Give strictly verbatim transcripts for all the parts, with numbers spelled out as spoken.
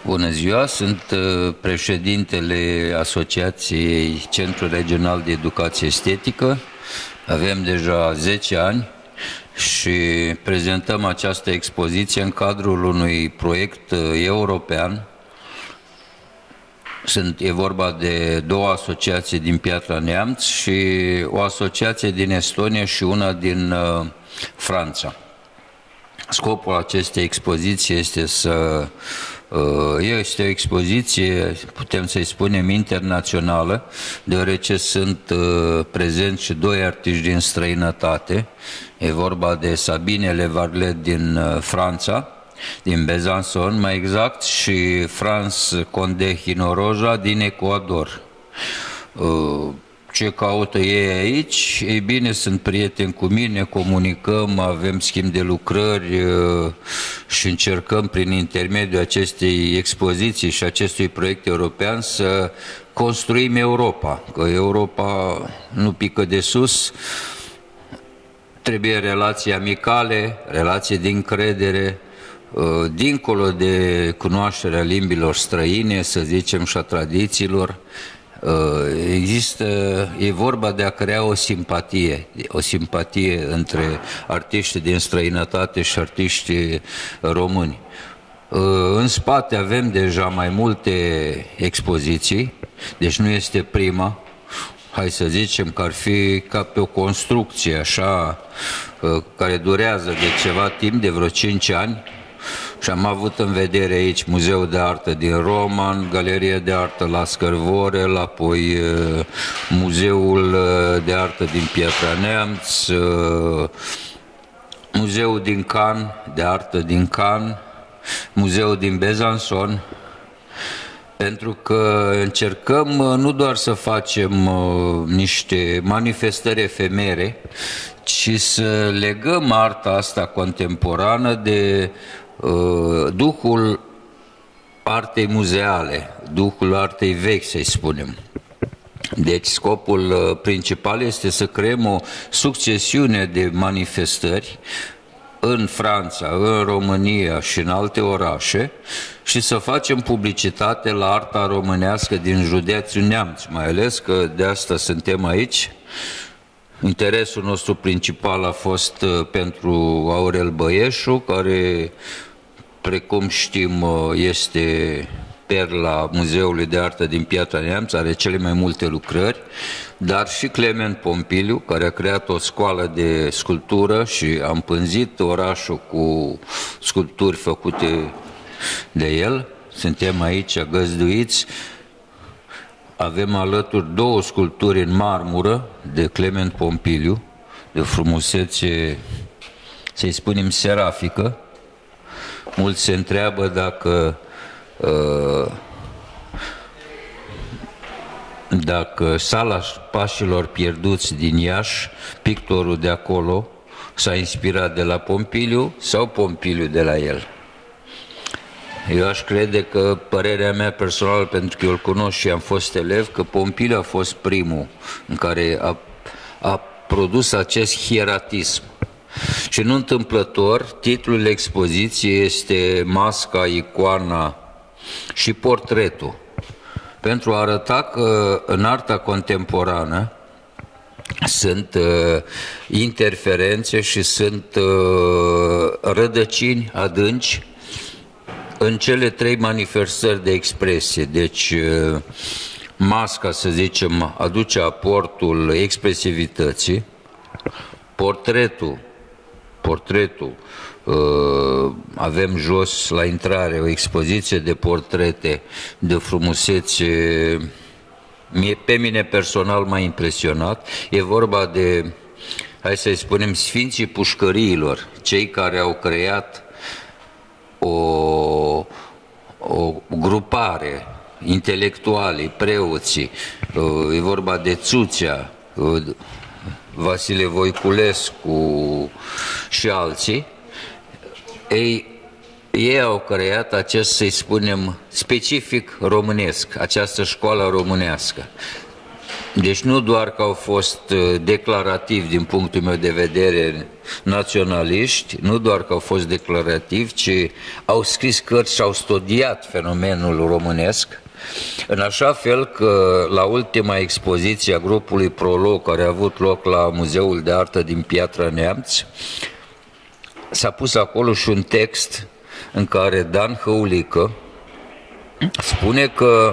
Bună ziua, sunt președintele Asociației Centrul Regional de Educație Estetică. Avem deja zece ani și prezentăm această expoziție în cadrul unui proiect european. Sunt, e vorba de două asociații din Piatra Neamț și o asociație din Estonia și una din uh, Franța. Scopul acestei expoziții este să este o expoziție, putem să-i spunem, internațională, deoarece sunt prezenți și doi artiști din străinătate. E vorba de Sabine Levarlet din Franța, din Besançon mai exact, și France Conde Hinoroja din Ecuador. Ce caută ei aici? Ei bine, sunt prieteni cu mine, comunicăm, avem schimb de lucrări și încercăm prin intermediul acestei expoziții și acestui proiect european să construim Europa. Că Europa nu pică de sus, trebuie relații amicale, relații de încredere, dincolo de cunoașterea limbilor străine, să zicem, și a tradițiilor. Există, e vorba de a crea o simpatie, o simpatie între artiștii din străinătate și artiștii români. În spate avem deja mai multe expoziții, deci nu este prima. Hai să zicem că ar fi ca pe o construcție așa, care durează de ceva timp, de vreo cinci ani. Și am avut în vedere aici Muzeul de Artă din Roman, Galeria de Artă la Scărvorel, apoi Muzeul de Artă din Piatra Neamț, Muzeul din Cannes, de Artă din Cannes, Muzeul din Besançon, pentru că încercăm nu doar să facem niște manifestări efemere, ci să legăm arta asta contemporană de duhul artei muzeale, duhul artei vechi, să-i spunem. Deci scopul principal este să creăm o succesiune de manifestări în Franța, în România și în alte orașe și să facem publicitate la arta românească din județul Neamț, mai ales că de asta suntem aici. Interesul nostru principal a fost pentru Aurel Băieșu, care, precum știm, este perla Muzeului de Artă din Piatra Neamț, are cele mai multe lucrări, dar și Clement Pompiliu, care a creat o școală de sculptură și a împânzit orașul cu sculpturi făcute de el. Suntem aici găzduiți. Avem alături două sculpturi în marmură de Clement Pompiliu, de frumusețe, să-i spunem, serafică. Mulți se întreabă dacă uh, dacă Sala Pașilor Pierduți din Iași, pictorul de acolo, s-a inspirat de la Pompiliu sau Pompiliu de la el. Eu aș crede că, părerea mea personală, pentru că eu îl cunosc și am fost elev, că Pompiliu a fost primul în care a, a produs acest hieratism. Și nu întâmplător, titlul expoziției este Masca, Icoana și Portretul, pentru a arăta că în arta contemporană sunt uh, interferențe și sunt uh, rădăcini adânci în cele trei manifestări de expresie. Deci masca, să zicem, aduce aportul expresivității, portretul, portretul avem jos la intrare o expoziție de portrete de frumusețe, pe mine personal m-a impresionat. E vorba de, hai să-i spunem, sfinții pușcăriilor, cei care au creat O, o grupare, intelectualii, preoții, e vorba de Țuțea, Vasile Voiculescu și alții. Ei, ei au creat acest, să-i spunem, specific românesc, această școală românească. Deci nu doar că au fost declarativi din punctul meu de vedere naționaliști, nu doar că au fost declarativi, ci au scris cărți și au studiat fenomenul românesc, în așa fel că la ultima expoziție a grupului Prolog, care a avut loc la Muzeul de Artă din Piatra Neamț, s-a pus acolo și un text în care Dan Hăulică spune că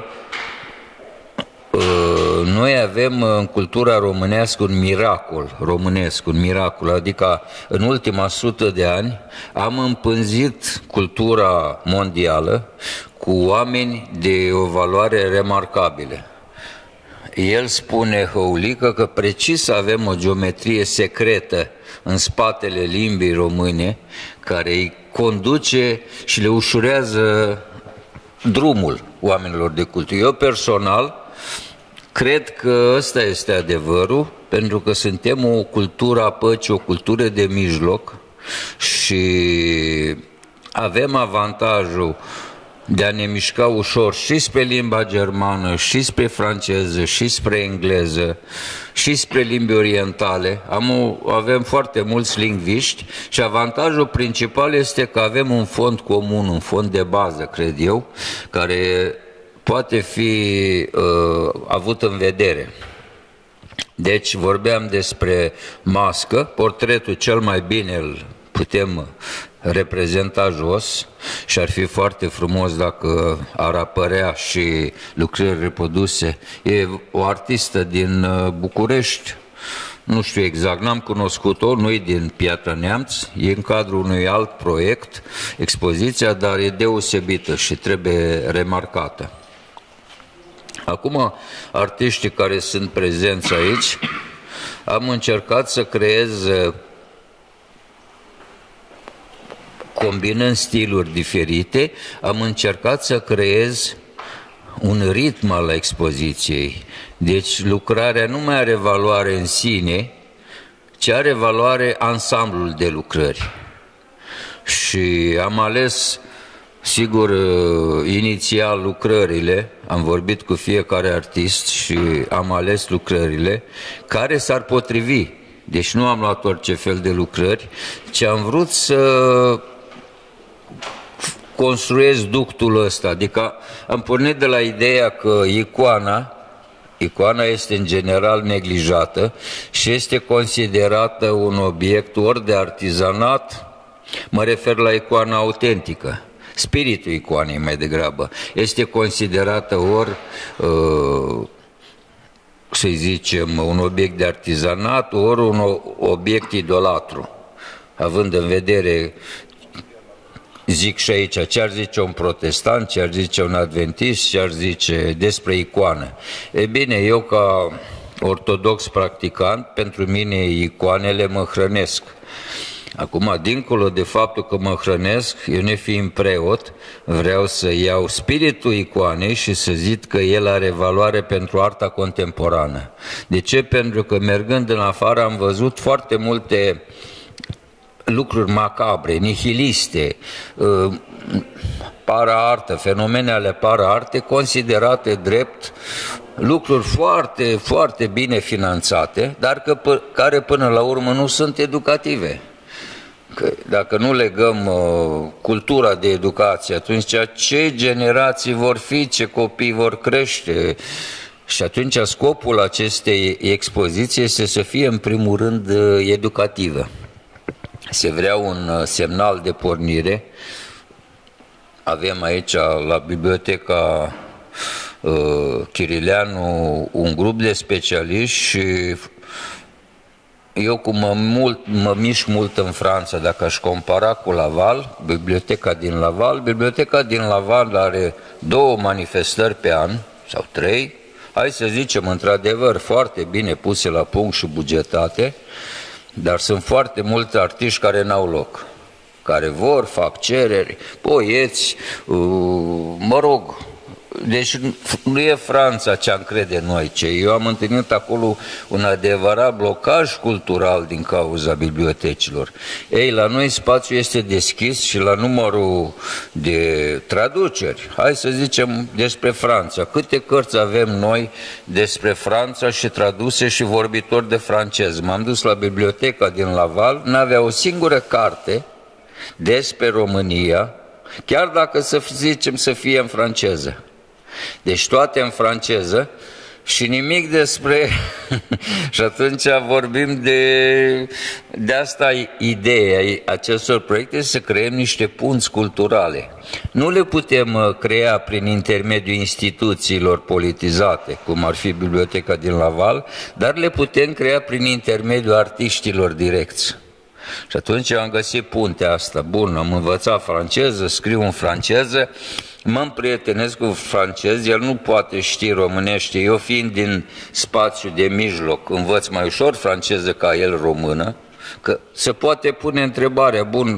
noi avem în cultura românească un miracol, românesc, un miracol, adică în ultima sută de ani am împânzit cultura mondială cu oameni de o valoare remarcabilă. El spune, Hăulică, că precis avem o geometrie secretă în spatele limbii române care îi conduce și le ușurează drumul oamenilor de cultură. Eu personal cred că ăsta este adevărul, pentru că suntem o cultură a păcii, o cultură de mijloc și avem avantajul de a ne mișca ușor și spre limba germană, și spre franceză, și spre engleză, și spre limbi orientale. Am o, avem foarte mulți lingviști și avantajul principal este că avem un fond comun, un fond de bază, cred eu, care poate fi uh, avut în vedere. Deci vorbeam despre mască, portretul cel mai bine îl putem reprezenta jos și ar fi foarte frumos dacă ar apărea și lucrări reproduse. E o artistă din București, nu știu exact, n-am cunoscut-o, nu e din Piatra Neamț, e în cadrul unui alt proiect, expoziția, dar e deosebită și trebuie remarcată. Acum, artiștii care sunt prezenți aici, am încercat să creez, combinând stiluri diferite, am încercat să creez un ritm al expoziției. Deci lucrarea nu mai are valoare în sine, ci are valoare ansamblul de lucrări. Și am ales, sigur, inițial lucrările, am vorbit cu fiecare artist și am ales lucrările care s-ar potrivi. Deci nu am luat orice fel de lucrări, ci am vrut să construiesc ductul ăsta. Adică am pornit de la ideea că icoana, icoana este în general neglijată și este considerată un obiect ori de artizanat, mă refer la icoana autentică. Spiritul icoanei mai degrabă este considerată ori, să zicem, un obiect de artizanat, ori un obiect idolatru, având în vedere, zic și aici, ce ar zice un protestant, ce ar zice un adventist, ce ar zice despre icoană. E bine, eu ca ortodox practicant, pentru mine icoanele mă hrănesc. Acum, dincolo de faptul că mă hrănesc, eu nefiind preot, vreau să iau spiritul icoanei și să zic că el are valoare pentru arta contemporană. De ce? Pentru că mergând în afară am văzut foarte multe lucruri macabre, nihiliste, para-artă, fenomene ale para-arte considerate drept lucruri foarte, foarte bine finanțate, dar că, care până la urmă nu sunt educative. Că dacă nu legăm uh, cultura de educație, atunci ce generații vor fi, ce copii vor crește? Și atunci scopul acestei expoziții este să fie în primul rând uh, educativă. Se vrea un uh, semnal de pornire. Avem aici la Biblioteca uh, Chirileanu un grup de specialiști și eu cum mă, mult, mă mișc mult în Franța, dacă aș compara cu Laval, biblioteca din Laval, biblioteca din Laval are două manifestări pe an, sau trei, hai să zicem într-adevăr foarte bine puse la punct și bugetate, dar sunt foarte mulți artiști care n-au loc, care vor, fac cereri, poeți, mă rog, deci nu e Franța ce am crede noi, ce eu am întâlnit acolo un adevărat blocaj cultural din cauza bibliotecilor. Ei, la noi spațiul este deschis și la numărul de traduceri. Hai să zicem despre Franța. Câte cărți avem noi despre Franța și traduse și vorbitori de francez? M-am dus la biblioteca din Laval, n-avea o singură carte despre România, chiar dacă să zicem să fie în franceză. Deci toate în franceză și nimic despre... și atunci vorbim de, de asta ideea acestor proiecte, să creăm niște punți culturale. Nu le putem crea prin intermediul instituțiilor politizate, cum ar fi Biblioteca din Laval, dar le putem crea prin intermediul artiștilor direcți. Și atunci am găsit puntea asta. Bun, am învățat franceză, scriu în franceză, mă împrietenesc cu francez, el nu poate ști românește. Eu fiind din spațiu de mijloc, învăț mai ușor franceză ca el română, că se poate pune întrebarea, bun,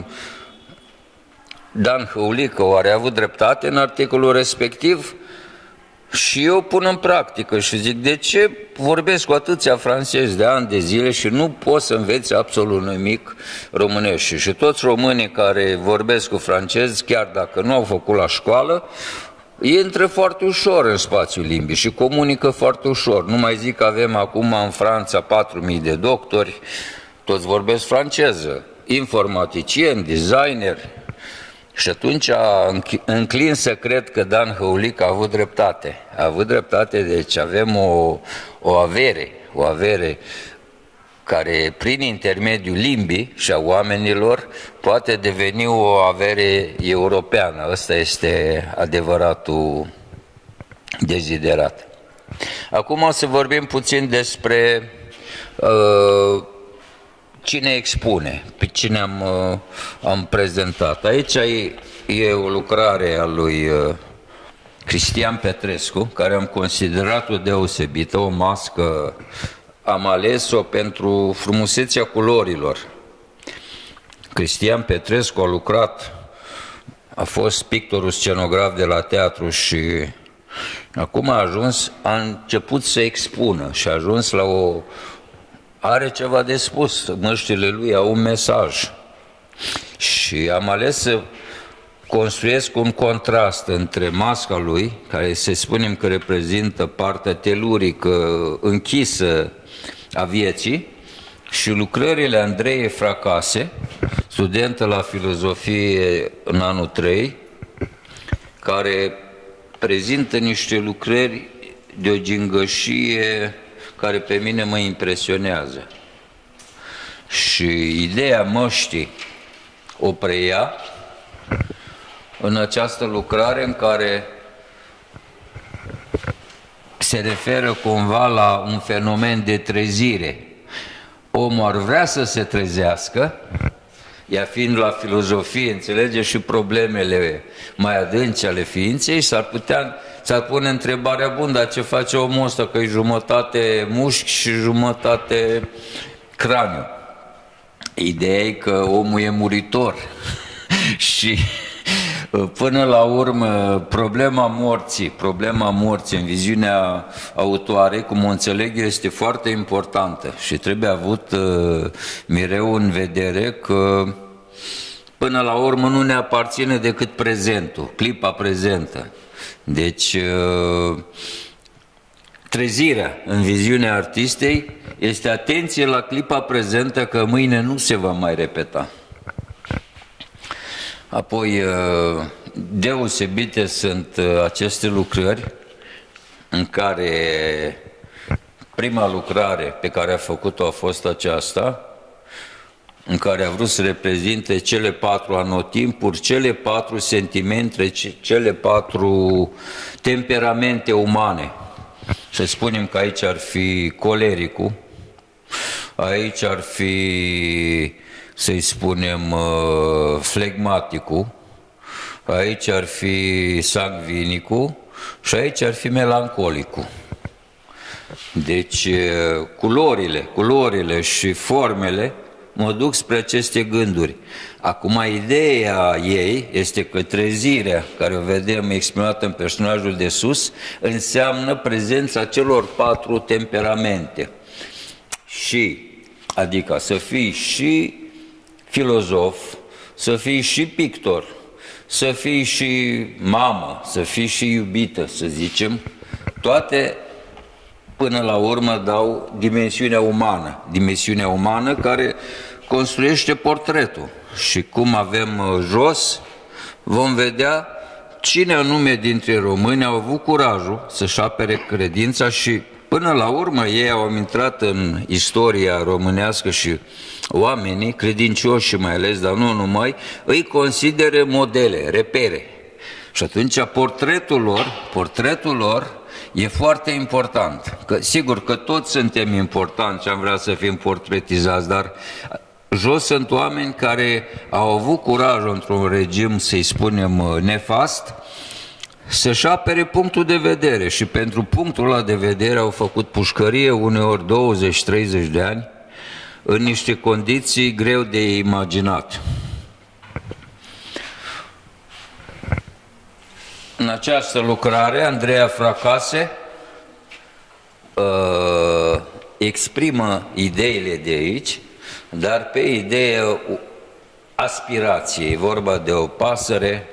Dan Hăulică oare a avut dreptate în articolul respectiv? Și eu pun în practică și zic, de ce vorbesc cu atâția francezi de ani de zile și nu pot să înveți absolut nimic românește? Și toți românii care vorbesc cu francezi, chiar dacă nu au făcut la școală, intră foarte ușor în spațiul limbii și comunică foarte ușor. Nu mai zic că avem acum în Franța patru mii de doctori, toți vorbesc franceză, informaticieni, designeri. Și atunci înclin să cred că Dan Hăulică a avut dreptate. A avut dreptate, deci avem o, o avere, o avere care prin intermediul limbii și a oamenilor poate deveni o avere europeană. Ăsta este adevăratul deziderat. Acum o să vorbim puțin despre uh, cine expune, pe cine am, am prezentat. Aici e, e o lucrare a lui Cristian Petrescu, care am considerat-o deosebită, o mască, am ales-o pentru frumusețea culorilor. Cristian Petrescu a lucrat, a fost pictorul scenograf de la teatru și acum a ajuns, a început să expună și a ajuns la o... are ceva de spus, măștile lui au un mesaj. Și am ales să construiesc un contrast între masca lui, care să spunem că reprezintă partea telurică închisă a vieții, și lucrările Andrei Fracase, studentă la filozofie în anul trei, care prezintă niște lucrări de o gingășie care pe mine mă impresionează. Și ideea măștii o preia în această lucrare în care se referă cumva la un fenomen de trezire. Omul ar vrea să se trezească, ea fiind la filozofie, înțelege și problemele mai adânci ale ființei, s-ar putea, s-ar pune întrebarea, bun, dar ce face omul ăsta, că e jumătate mușchi și jumătate craniu? Ideea e că omul e muritor și până la urmă problema morții, problema morții în viziunea autoarei, cum o înțeleg, este foarte importantă și trebuie avut uh, mereu în vedere că până la urmă nu ne aparține decât prezentul, clipa prezentă. Deci uh, trezirea în viziunea artistei este atenție la clipa prezentă, că mâine nu se va mai repeta. Apoi, deosebite sunt aceste lucrări în care prima lucrare pe care a făcut-o a fost aceasta, în care a vrut să reprezinte cele patru anotimpuri, cele patru sentimente, cele patru temperamente umane. Să spunem că aici ar fi colericul, aici ar fi, să-i spunem, flegmaticul, aici ar fi sangvinicul și aici ar fi melancolicul. Deci culorile, culorile și formele mă duc spre aceste gânduri. Acum, ideea ei este că trezirea, care o vedem exprimată în personajul de sus, înseamnă prezența celor patru temperamente. Și, adică să fii și filozof, să fii și pictor, să fii și mamă, să fii și iubită, să zicem, toate până la urmă dau dimensiunea umană, dimensiunea umană care construiește portretul. Și cum avem jos, vom vedea cine anume dintre români au avut curajul să-și apere credința și până la urmă ei au intrat în istoria românească și oamenii credincioși mai ales, dar nu numai, îi consideră modele, repere. Și atunci portretul lor, portretul lor e foarte important. Că, sigur că toți suntem importanți și am vrea să fim portretizați, dar jos sunt oameni care au avut curajul într-un regim, să-i spunem, nefast, să-și apere punctul de vedere și pentru punctul ăla de vedere au făcut pușcărie uneori douăzeci treizeci de ani în niște condiții greu de imaginat. În această lucrare, Andreea Fracase uh, exprimă ideile de aici, dar pe ideea aspirației, vorba de o pasăre,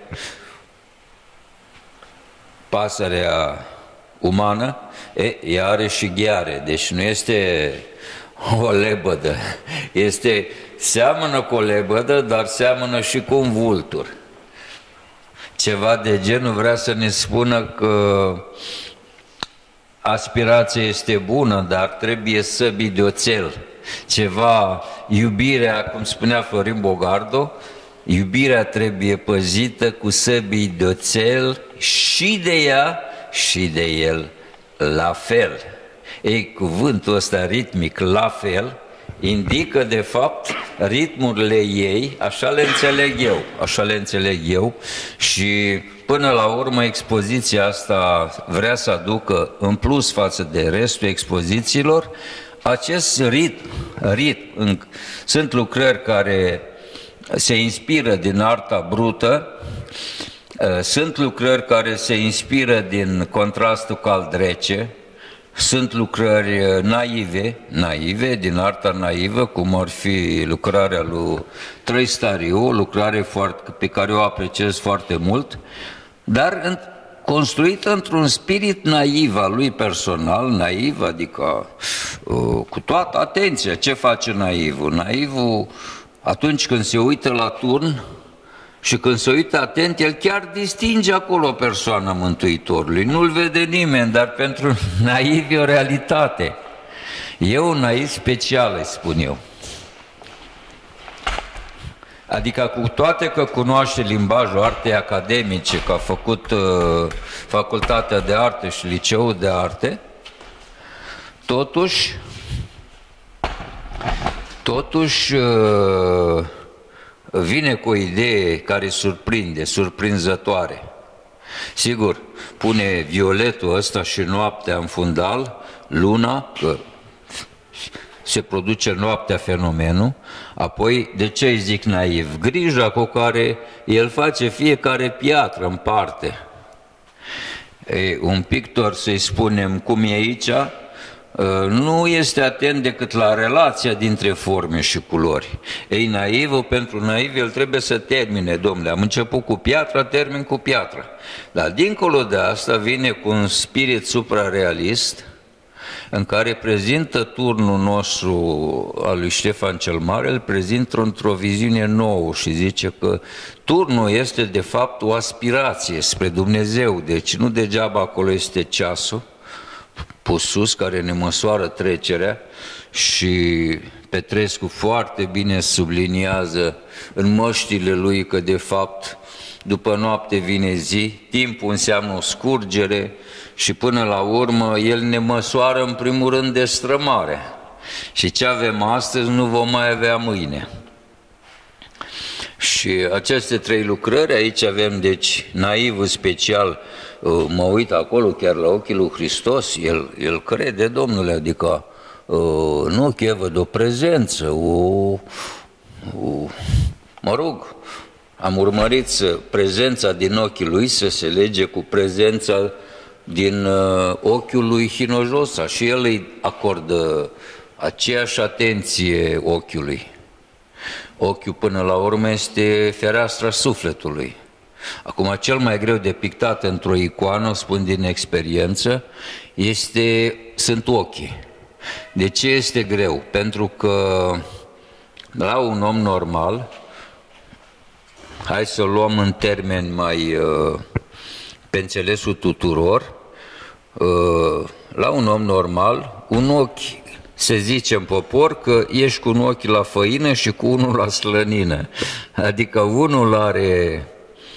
pasărea umană, e, ea are și gheare, deci nu este o lebădă, este, seamănă cu o lebădă, dar seamănă și cu un vultur. Ceva de genul vrea să ne spună că aspirația este bună, dar trebuie săbii de oțel. Ceva, iubirea, cum spunea Florin Bogardo, iubirea trebuie păzită cu săbii de oțel și de ea și de el la fel. Ei, cuvântul ăsta ritmic, la fel, indică de fapt ritmurile ei, așa le înțeleg eu, așa le înțeleg eu și până la urmă expoziția asta vrea să aducă în plus față de restul expozițiilor acest ritm, ritm. Sunt lucrări care se inspiră din arta brută, sunt lucrări care se inspiră din contrastul cald-rece, sunt lucrări naive, naive, din arta naivă, cum ar fi lucrarea lui Trăistariu, o lucrare foarte, pe care o apreciez foarte mult, dar în, construită într-un spirit naiv al lui personal, naiv, adică uh, cu toată atenția. Ce face naivul? Naivul, atunci când se uită la turn și când se uită atent, el chiar distinge acolo persoana Mântuitorului. Nu-l vede nimeni, dar pentru naiv e o realitate. E un naiv special, îi spun eu. Adică cu toate că cunoaște limbajul artei academice, că a făcut uh, facultatea de arte și liceul de arte, totuși, totuși uh, vine cu o idee care surprinde, surprinzătoare. Sigur, pune violetul ăsta și noaptea în fundal, luna, că se produce noaptea fenomenul, apoi, de ce îi zic naiv? Grija cu care el face fiecare piatră în parte. E, un pictor, să-i spunem cum e aici, nu este atent decât la relația dintre forme și culori. Ei, naivul, pentru naiv, el trebuie să termine, domnule, am început cu piatra, termin cu piatra. Dar dincolo de asta vine cu un spirit suprarealist, în care prezintă turnul nostru al lui Ștefan cel Mare, îl prezintă într-o viziune nouă și zice că turnul este de fapt o aspirație spre Dumnezeu, deci nu degeaba acolo este ceasul pus sus care ne măsoară trecerea și Petrescu foarte bine subliniază în măștile lui că de fapt după noapte vine zi, timpul înseamnă o scurgere și până la urmă el ne măsoară în primul rând destrămare. Și ce avem astăzi nu vom mai avea mâine. Și aceste trei lucrări, aici avem deci naivul special, mă uit acolo chiar la ochii lui Hristos, el, el crede, Domnule, adică în ochi văd o prezență, o, o, mă rog, am urmărit să, prezența din ochii lui să se lege cu prezența din uh, ochiul lui Hinojosa și el îi acordă aceeași atenție ochiului. Ochiul până la urmă este fereastra sufletului. Acum, cel mai greu de pictat într-o icoană, o spun din experiență, este, sunt ochii. De ce este greu? Pentru că la un om normal, hai să o luăm în termeni mai uh, pe înțelesul tuturor, uh, la un om normal, un ochi, se zice în popor că ești cu un ochi la făină și cu unul la slănină. Adică unul are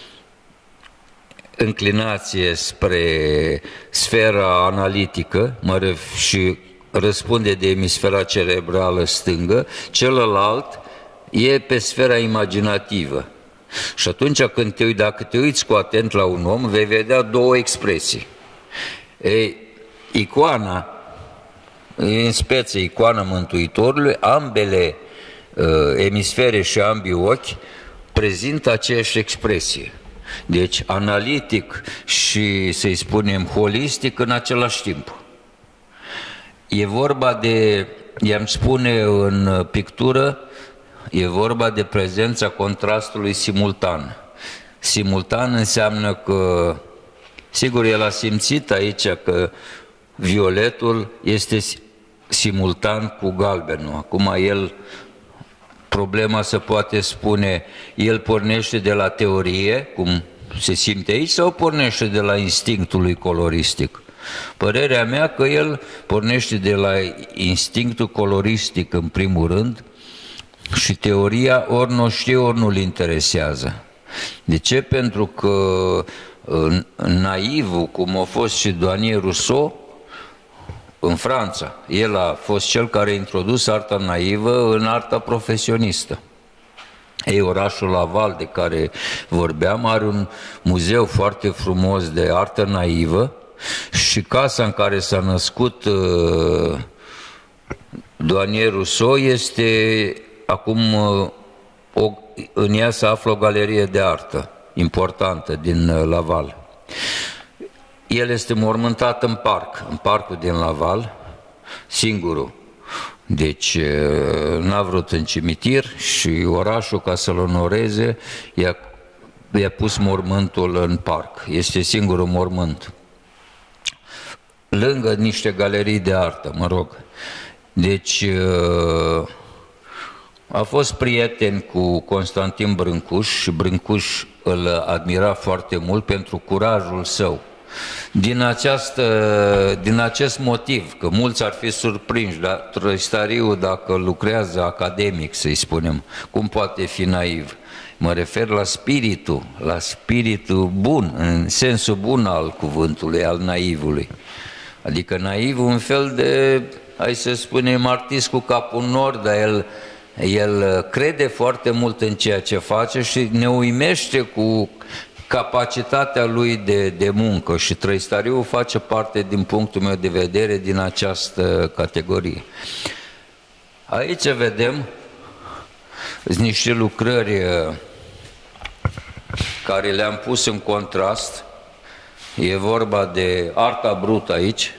înclinație spre sfera analitică, mă ref, și răspunde de emisfera cerebrală stângă, celălalt e pe sfera imaginativă. Și atunci când te uiți, dacă te uiți cu atent la un om, vei vedea două expresii. Ei, icoana, în speță icoana Mântuitorului, ambele uh, emisfere și ambii ochi prezintă aceeași expresie. Deci analitic și, să-i spunem, holistic în același timp. E vorba de, i-am spune în pictură, e vorba de prezența contrastului simultan. Simultan înseamnă că, sigur, el a simțit aici că violetul este simultan cu galbenul. Acum el, problema se poate spune, el pornește de la teorie, cum se simte aici, sau pornește de la instinctul lui coloristic? Părerea mea că el pornește de la instinctul coloristic în primul rând și teoria ori nu știe, ori nu-l interesează. De ce? Pentru că naivul, cum a fost și Douanier Rousseau, în Franța, el a fost cel care a introdus arta naivă în arta profesionistă. Ei, orașul Laval, de care vorbeam, are un muzeu foarte frumos de artă naivă și casa în care s-a născut uh, Douanier Rousseau este acum, uh, o, în ea se află o galerie de artă importantă din uh, Laval. El este mormântat în parc, în parcul din Laval, singurul. Deci n-a vrut în cimitir și orașul, ca să-l onoreze, i-a, i-a pus mormântul în parc. Este singurul mormânt. Lângă niște galerii de artă, mă rog. Deci a fost prieten cu Constantin Brâncuș și Brâncuș îl admira foarte mult pentru curajul său. Din, această, din acest motiv, că mulți ar fi surprinși, dar Trăistariu, dacă lucrează academic, să-i spunem, cum poate fi naiv? Mă refer la spiritul, la spiritul bun, în sensul bun al cuvântului, al naivului. Adică naivul un fel de, hai să spunem, artist cu capul în nord, dar el, el crede foarte mult în ceea ce face și ne uimește cu capacitatea lui de, de muncă și Trăistariu face parte, din punctul meu de vedere, din această categorie. Aici vedem niște lucrări care le-am pus în contrast. E vorba de arta brută aici.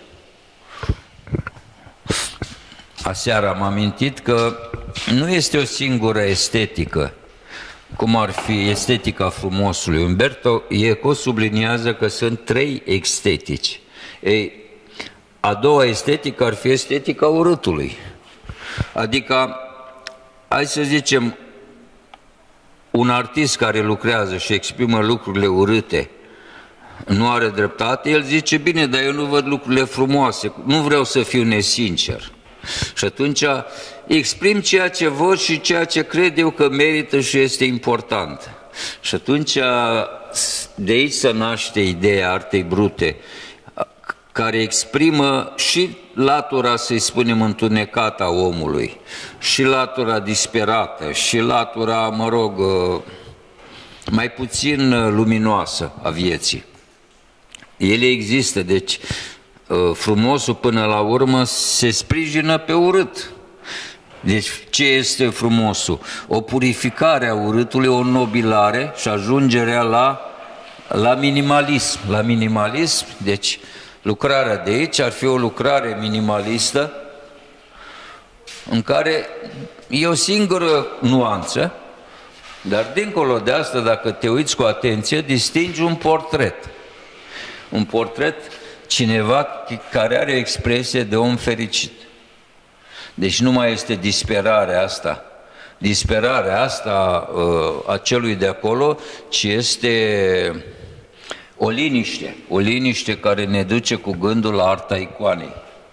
Aseară am amintit că nu este o singură estetică, cum ar fi estetica frumosului. Umberto Eco subliniază că sunt trei estetici. Ei, a doua estetică ar fi estetica urâtului. Adică, hai să zicem, un artist care lucrează și exprimă lucrurile urâte nu are dreptate, el zice, bine, dar eu nu văd lucrurile frumoase, nu vreau să fiu nesincer. Și atunci exprim ceea ce văd și ceea ce cred eu că merită și este important. Și atunci de aici se naște ideea artei brute, care exprimă și latura, să-i spunem, întunecată a omului, și latura disperată, și latura, mă rog, mai puțin luminoasă a vieții. Ele există, deci frumosul până la urmă se sprijină pe urât. Deci ce este frumosul? O purificare a urâtului, o nobilare și ajungerea la, la minimalism. La minimalism, deci lucrarea de aici ar fi o lucrare minimalistă în care e o singură nuanță, dar dincolo de asta, dacă te uiți cu atenție, distingi un portret. Un portret, cineva care are o expresie de om fericit. Deci nu mai este disperarea asta, disperarea asta a celui de acolo, ci este o liniște, o liniște care ne duce cu gândul la arta icoanei.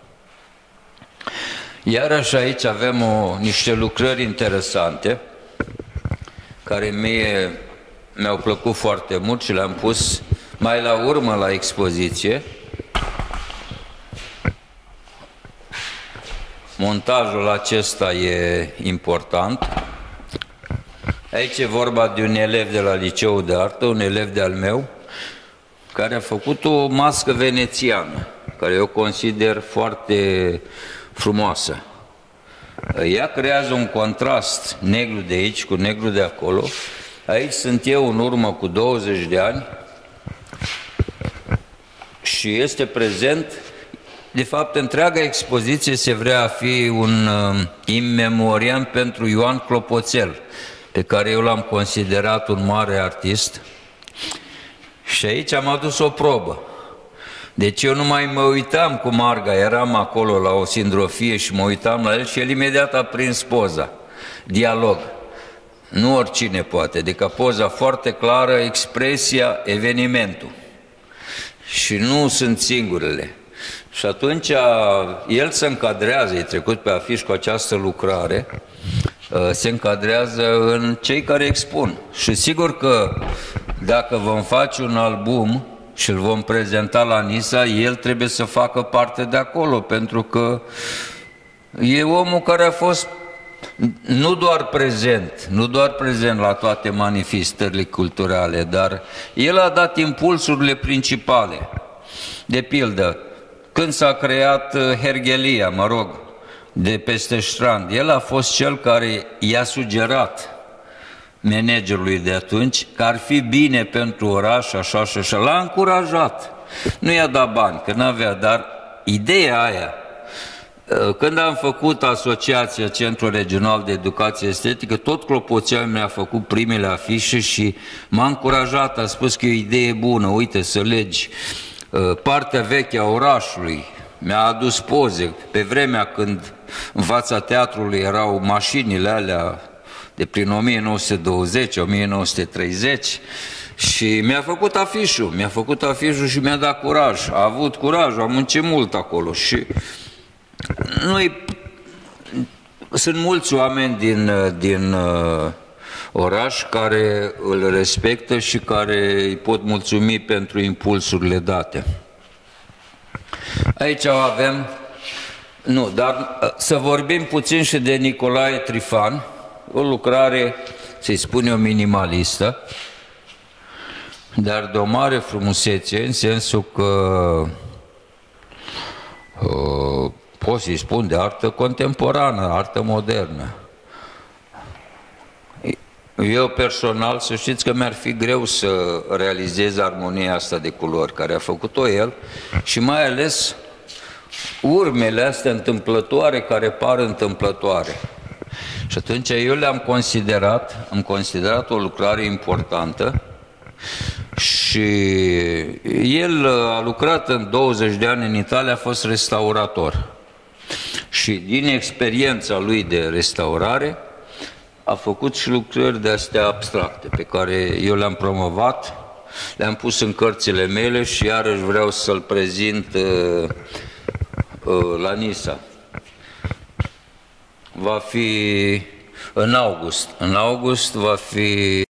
Iarăși aici avem o, niște lucrări interesante, care mie mi-au plăcut foarte mult și le-am pus mai la urmă la expoziție. Montajul acesta e important. Aici e vorba de un elev de la Liceul de Artă, un elev de-al meu, care a făcut o mască venețiană, care eu consider foarte frumoasă. Ea creează un contrast, negru de aici cu negru de acolo. Aici sunt eu în urmă cu douăzeci de ani și este prezent. De fapt, întreaga expoziție se vrea a fi un uh, in-memoriam pentru Ioan Clopoțel, pe care eu l-am considerat un mare artist. Și aici am adus o probă. Deci eu nu mai mă uitam cu Marga, eram acolo la o sindrofie și mă uitam la el și el imediat a prins poza. Dialog. Nu oricine poate, adică poza foarte clară, expresia, evenimentul. Și nu sunt singurele. Și atunci el se încadrează, e trecut pe afiș cu această lucrare, se încadrează în cei care expun. Și sigur că dacă vom face un album și îl vom prezenta la Nisa, el trebuie să facă parte de acolo, pentru că e omul care a fost nu doar prezent, nu doar prezent la toate manifestările culturale, dar el a dat impulsurile principale. De pildă, când s-a creat Herghelia, mă rog, de peste Strand, el a fost cel care i-a sugerat managerului de atunci că ar fi bine pentru oraș, așa și așa. L-a încurajat. Nu i-a dat bani, că n-avea, dar ideea aia, când am făcut Asociația Centrul Regional de Educație Estetică, tot Clopoțeanu mi-a făcut primele afișe și m-a încurajat, a spus că e o idee bună, uite să legi partea veche a orașului, mi-a adus poze pe vremea când în fața teatrului erau mașinile alea de prin o mie nouă sute douăzeci - o mie nouă sute treizeci și mi-a făcut afișul, mi-a făcut afișul și mi-a dat curaj, a avut curaj, am muncit mult acolo și noi, sunt mulți oameni din, din uh, oraș care îl respectă și care îi pot mulțumi pentru impulsurile date. Aici avem, nu, dar să vorbim puțin și de Nicolae Trifan, o lucrare, să-i spun eu, minimalistă, dar de o mare frumusețe, în sensul că uh, pot să-i spun de artă contemporană, artă modernă. Eu personal, să știți că mi-ar fi greu să realizez armonia asta de culori care a făcut-o el și mai ales urmele astea întâmplătoare care par întâmplătoare. Și atunci eu le-am considerat, am considerat o lucrare importantă și el a lucrat în douăzeci de ani în Italia, a fost restaurator. Și din experiența lui de restaurare a făcut și lucrări de astea abstracte pe care eu le-am promovat, le-am pus în cărțile mele și iarăși vreau să-l prezint uh, uh, la Nisa. Va fi în august. În august va fi